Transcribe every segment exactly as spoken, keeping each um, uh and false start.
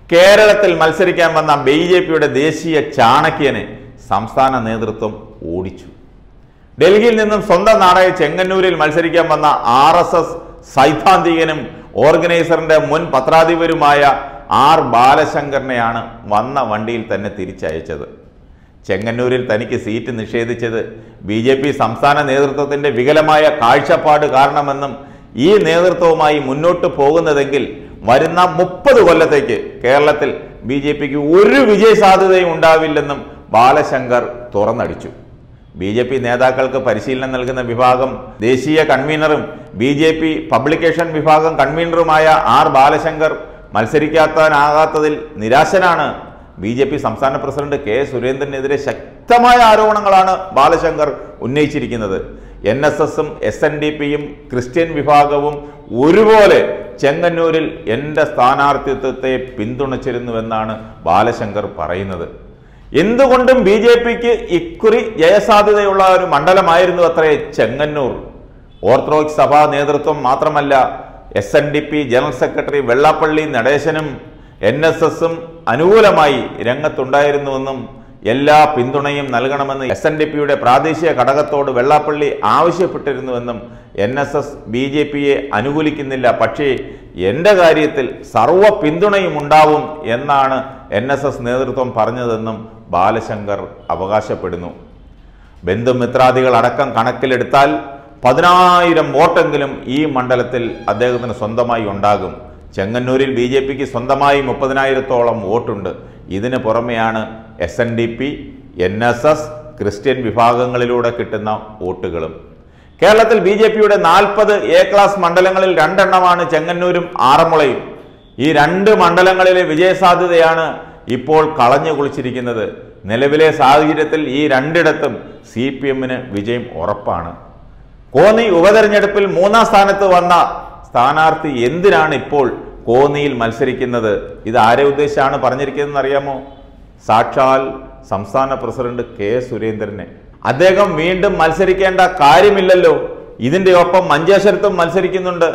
കേരളത്തിൽ മത്സരിക്കാൻ വന്ന ബി ജെ പിയുടെ ദേശീയ ചാണക്യനെ സംസ്ഥാന നേതൃത്വം ഓടിച്ചു. ഡൽഹിയിൽ നിന്നും സ്വന്തം നാടായ ചെങ്ങന്നൂരിൽ മത്സരിക്കാൻ വന്ന ആർ എസ് എസ് സൈദ്ധാന്തികനും ഓർഗനൈസറിന്റെ മുൻ പത്രാധിപരുമായ ആർ ബാലശങ്കറിനെയാണ് വന്ന വണ്ടിയിൽ തന്നെ തിരിച്ചയച്ചത്. ചെങ്ങന്നൂരിൽ തനിക്ക് സീറ്റ് നിഷേധിച്ചത് ബി ജെ പി സംസ്ഥാന നേതൃത്വത്തിന്റെ വികലമായ കാഴ്ചപ്പാട് കാരണമെന്നും ഈ നേതൃത്വവുമായി മുന്നോട്ട് പോകുന്നതെങ്കിൽ വരുന്ന മുപ്പത് കൊല്ലത്തേക്ക് കേരളത്തിൽ ബി ജെ പിക്ക് ഒരു വിജയ സാധ്യതയും ഉണ്ടാവില്ലെന്നും ബാലശങ്കർ തുറന്നടിച്ചു. ബി ജെ പി നേതാക്കൾക്ക് പരിശീലനം നൽകുന്ന വിഭാഗം ദേശീയ കൺവീനറും ബി ജെ പി പബ്ലിക്കേഷൻ വിഭാഗം കൺവീനറുമായ ആർ ബാലശങ്കർ മത്സരിക്കാനാകാത്തതിൽ നിരാശനാണ്. ബി ജെ പി സംസ്ഥാന പ്രസിഡന്റ് കെ സുരേന്ദ്രനെതിരെ ശക്തമായ ആരോപണങ്ങളാണ് ബാലശങ്കർ ഉന്നയിച്ചിരിക്കുന്നത്. എൻ എസ് എസും എസ് എൻ ഡി പിയും ക്രിസ്ത്യൻ വിഭാഗവും ഒരുപോലെ ചെങ്ങന്നൂരിൽ എൻ്റെ സ്ഥാനാർത്ഥിത്വത്തെ പിന്തുണച്ചിരുന്നുവെന്നാണ് ബാലശങ്കർ പറയുന്നത്. എന്തുകൊണ്ടും ബി ജെ പിക്ക് ഇക്കുറി ജയസാധ്യതയുള്ള ഒരു മണ്ഡലമായിരുന്നു അത്രേ ചെങ്ങന്നൂർ. ഓർത്തഡോക്സ് സഭാ നേതൃത്വം മാത്രമല്ല, S N D P general secretary Vellappally നടേശനും എൻ എസ് എസും അനുകൂലമായി രംഗത്തുണ്ടായിരുന്നുവെന്നും എല്ലാ പിന്തുണയും നൽകണമെന്ന് എസ് എൻ ഡി പിയുടെ പ്രാദേശിക ഘടകത്തോട് വെള്ളാപ്പള്ളി ആവശ്യപ്പെട്ടിരുന്നുവെന്നും N S S B J പിയെ അനുകൂലിക്കുന്നില്ല, പക്ഷേ എൻ്റെ കാര്യത്തിൽ സർവ പിന്തുണയും ഉണ്ടാവും എന്നാണ് എൻ എസ് എസ് നേതൃത്വം പറഞ്ഞതെന്നും ബാലശങ്കർ അവകാശപ്പെടുന്നു. ബന്ധുമിത്രാദികൾ അടക്കം കണക്കിലെടുത്താൽ പതിനായിരം വോട്ടെങ്കിലും ഈ മണ്ഡലത്തിൽ അദ്ദേഹത്തിന് സ്വന്തമായി ഉണ്ടാകും. ചെങ്ങന്നൂരിൽ ബി ജെ പിക്ക് സ്വന്തമായി മുപ്പതിനായിരത്തോളം വോട്ടുണ്ട്. ഇതിന് പുറമെയാണ് S N D P, N S S, Christian വിഭാഗങ്ങളിലൂടെ കിട്ടുന്ന വോട്ടുകളും. കേരളത്തിൽ ബി ജെ പിയുടെ നാൽപ്പത് എ ക്ലാസ് മണ്ഡലങ്ങളിൽ രണ്ടെണ്ണമാണ് ചെങ്ങന്നൂരും ആറന്മുളയും. ഈ രണ്ട് മണ്ഡലങ്ങളിലെ വിജയസാധ്യതയാണ് ഇപ്പോൾ കളഞ്ഞു കുളിച്ചിരിക്കുന്നത്. നിലവിലെ സാഹചര്യത്തിൽ ഈ രണ്ടിടത്തും സി പി എമ്മിന് വിജയം ഉറപ്പാണ്. കോന്നി ഉപതെരഞ്ഞെടുപ്പിൽ മൂന്നാം സ്ഥാനത്ത് വന്ന സ്ഥാനാർത്ഥി എന്തിനാണ് ഇപ്പോൾ കോന്നിയിൽ മത്സരിക്കുന്നത്? ഇത് ആരെ ഉദ്ദേശിച്ചാണ് പറഞ്ഞിരിക്കുന്നതെന്ന് അറിയാമോ? സാക്ഷാൽ സംസ്ഥാന പ്രസിഡന്റ് കെ സുരേന്ദ്രനെ. അദ്ദേഹം വീണ്ടും മത്സരിക്കേണ്ട കാര്യമില്ലല്ലോ. ഇതിന്റെ ഒപ്പം മഞ്ചേശ്വരത്തും മത്സരിക്കുന്നുണ്ട്.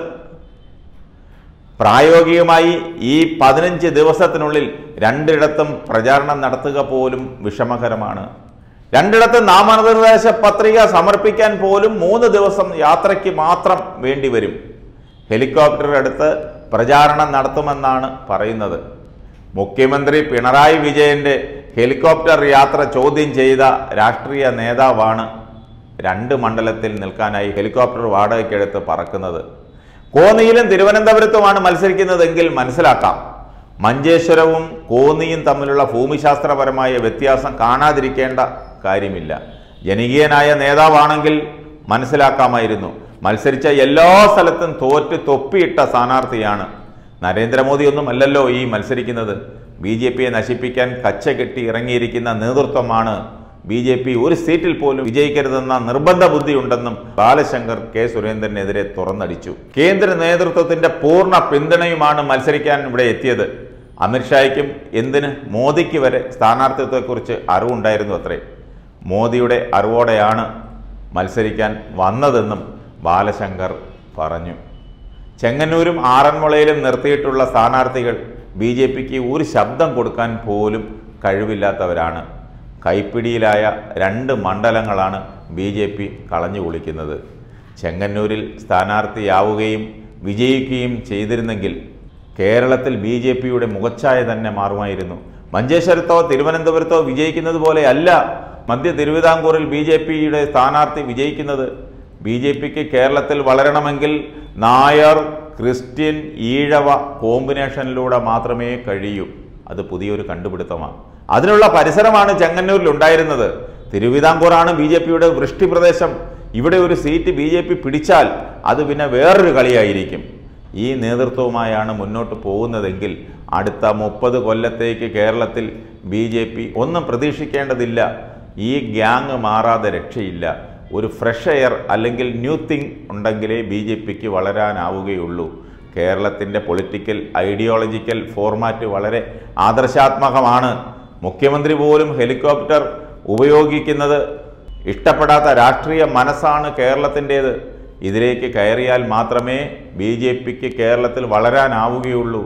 പ്രായോഗികമായി ഈ പതിനഞ്ച് ദിവസത്തിനുള്ളിൽ രണ്ടിടത്തും പ്രചാരണം നടത്തുക പോലും വിഷമകരമാണ്. രണ്ടിടത്തും നാമനിർദ്ദേശ പത്രിക സമർപ്പിക്കാൻ പോലും മൂന്ന് ദിവസം യാത്രയ്ക്ക് മാത്രം വേണ്ടിവരും. ഹെലികോപ്റ്റർ എടുത്ത് പ്രചാരണം നടത്തുമെന്നാണ് പറയുന്നത്. മുഖ്യമന്ത്രി പിണറായി വിജയന്റെ ഹെലികോപ്റ്റർ യാത്ര ചോദ്യം ചെയ്ത രാഷ്ട്രീയ നേതാവാണ് രണ്ട് മണ്ഡലത്തിൽ നിൽക്കാനായി ഹെലികോപ്റ്റർ വാടകയ്ക്കെടുത്ത് പറക്കുന്നത്. കോന്നിയിലും തിരുവനന്തപുരത്തുമാണ് മത്സരിക്കുന്നതെങ്കിൽ മനസ്സിലാക്കാം. മഞ്ചേശ്വരവും കോന്നിയും തമ്മിലുള്ള ഭൂമിശാസ്ത്രപരമായ വ്യത്യാസം കാണാതിരിക്കേണ്ട കാര്യമില്ല. ജനകീയനായ നേതാവാണെങ്കിൽ മനസ്സിലാക്കാമായിരുന്നു. മത്സരിച്ച എല്ലാ സ്ഥലത്തും തോറ്റ് തൊപ്പിയിട്ട സ്ഥാനാർത്ഥിയാണ്. നരേന്ദ്രമോദിയൊന്നും അല്ലല്ലോ ഈ മത്സരിക്കുന്നത്. ബി ജെ പിയെ നശിപ്പിക്കാൻ കച്ച കെട്ടി ഇറങ്ങിയിരിക്കുന്ന നേതൃത്വമാണ്. ബി ജെ പി ഒരു സീറ്റിൽ പോലും വിജയിക്കരുതെന്ന നിർബന്ധ ബുദ്ധിയുണ്ടെന്നും ബാലശങ്കർ കെ സുരേന്ദ്രനെതിരെ തുറന്നടിച്ചു. കേന്ദ്ര നേതൃത്വത്തിന്റെ പൂർണ്ണ പിന്തുണയുമാണ് മത്സരിക്കാൻ ഇവിടെ എത്തിയത്. അമിത്ഷായ്ക്കും എന്തിന് മോദിക്ക് വരെ സ്ഥാനാർത്ഥിത്വത്തെക്കുറിച്ച് അറിവുണ്ടായിരുന്നു അത്രേ. മോദിയുടെ അറിവോടെയാണ് മത്സരിക്കാൻ വന്നതെന്നും ബാലശങ്കർ പറഞ്ഞു. ചെങ്ങന്നൂരും ആറന്മുളയിലും നിർത്തിയിട്ടുള്ള സ്ഥാനാർത്ഥികൾ ബി ജെ പിക്ക് ഒരു ശബ്ദം കൊടുക്കാൻ പോലും കഴിവില്ലാത്തവരാണ്. കൈപ്പിടിയിലായ രണ്ട് മണ്ഡലങ്ങളാണ് ബി ജെ പി കളഞ്ഞു കുളിക്കുന്നത്. ചെങ്ങന്നൂരിൽ സ്ഥാനാർത്ഥിയാവുകയും വിജയിക്കുകയും ചെയ്തിരുന്നെങ്കിൽ കേരളത്തിൽ ബി ജെ പിയുടെ മുഖച്ഛായ തന്നെ മാറുമായിരുന്നു. മഞ്ചേശ്വരത്തോ തിരുവനന്തപുരത്തോ വിജയിക്കുന്നത് പോലെ അല്ല മധ്യ തിരുവിതാംകൂറിൽ ബി ജെ പിയുടെ സ്ഥാനാർത്ഥി വിജയിക്കുന്നത്. ബി ജെ പിക്ക് കേരളത്തിൽ വളരണമെങ്കിൽ നായർ, ക്രിസ്ത്യൻ, ഈഴവ കോമ്പിനേഷനിലൂടെ മാത്രമേ കഴിയൂ. അത് പുതിയൊരു കണ്ടുപിടുത്തമാണ്. അതിനുള്ള പരിസരമാണ് ചെങ്ങന്നൂരിൽ ഉണ്ടായിരുന്നത്. തിരുവിതാംകൂറാണ് ബി ജെ പിയുടെ വൃഷ്ടി പ്രദേശം. ഇവിടെ ഒരു സീറ്റ് ബി ജെ പി പിടിച്ചാൽ അത് പിന്നെ വേറൊരു കളിയായിരിക്കും. ഈ നേതൃത്വവുമായാണ് മുന്നോട്ട് പോകുന്നതെങ്കിൽ അടുത്ത മുപ്പത് കൊല്ലത്തേക്ക് കേരളത്തിൽ ബി ജെ പി ഒന്നും പ്രതീക്ഷിക്കേണ്ടതില്ല. ഈ ഗ്യാങ് മാറാതെ രക്ഷയില്ല. ഒരു ഫ്രഷ് എയർ അല്ലെങ്കിൽ ന്യൂ തിങ് ഉണ്ടെങ്കിലേ ബി ജെ പിക്ക് വളരാനാവുകയുള്ളൂ. കേരളത്തിൻ്റെ പൊളിറ്റിക്കൽ ഐഡിയോളജിക്കൽ ഫോർമാറ്റ് വളരെ ആദർശാത്മകമാണ്. മുഖ്യമന്ത്രി പോലും ഹെലികോപ്റ്റർ ഉപയോഗിക്കുന്നത് ഇഷ്ടപ്പെടാത്ത രാഷ്ട്രീയ മനസ്സാണ് കേരളത്തിൻ്റേത്. ഇതിലേക്ക് കയറിയാൽ മാത്രമേ ബി ജെ പിക്ക് കേരളത്തിൽ വളരാനാവുകയുള്ളൂ.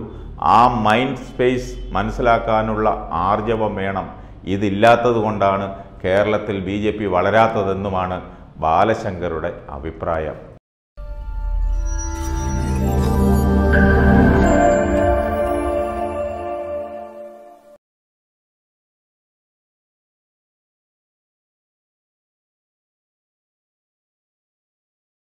ആ മൈൻഡ് സ്പേസ് മനസ്സിലാക്കാനുള്ള ആർജവം വേണം. ഇതില്ലാത്തത് കൊണ്ടാണ് കേരളത്തിൽ ബി ജെ പി വളരാത്തതെന്നുമാണ് ബാലശങ്കറുടെ അഭിപ്രായം.